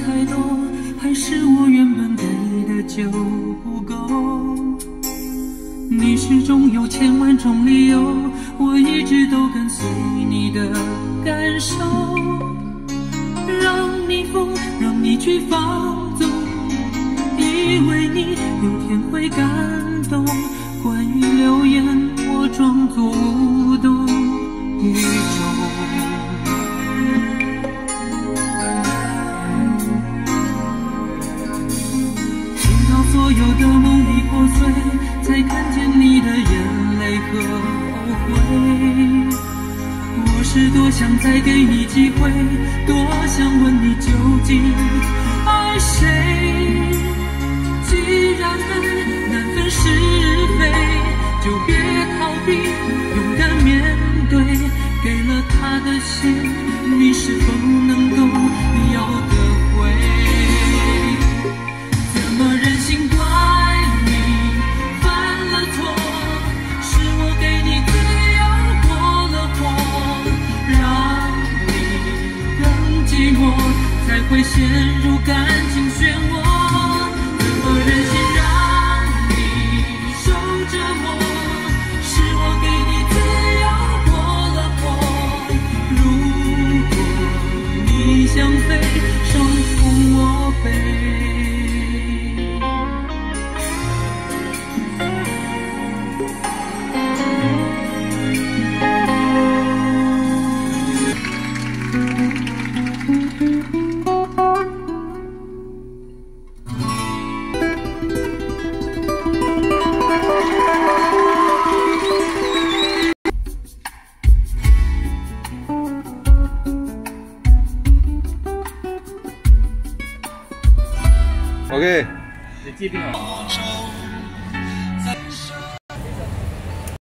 太多，还是我原本给的就不够？你始终有千万种理由，我一直都跟随你的感受，让你疯，让你去放纵，以为你有天会感动。关于流言，我装作无动于衷。直到所有的梦已破碎，才看见你的眼泪和后悔。我是多想再给你机会，多想问你究竟爱谁。既然爱难分是非，就别逃避，勇敢面对。给了他的心，你是否能够要得回？怎么忍心怪你犯了错？是我给你自由过了火，让你更寂寞，才会陷入感情漩涡。怎么忍心让你受折磨？是我给你自由过了火。如果你想飞，手扶我背。 OK， 你记定了。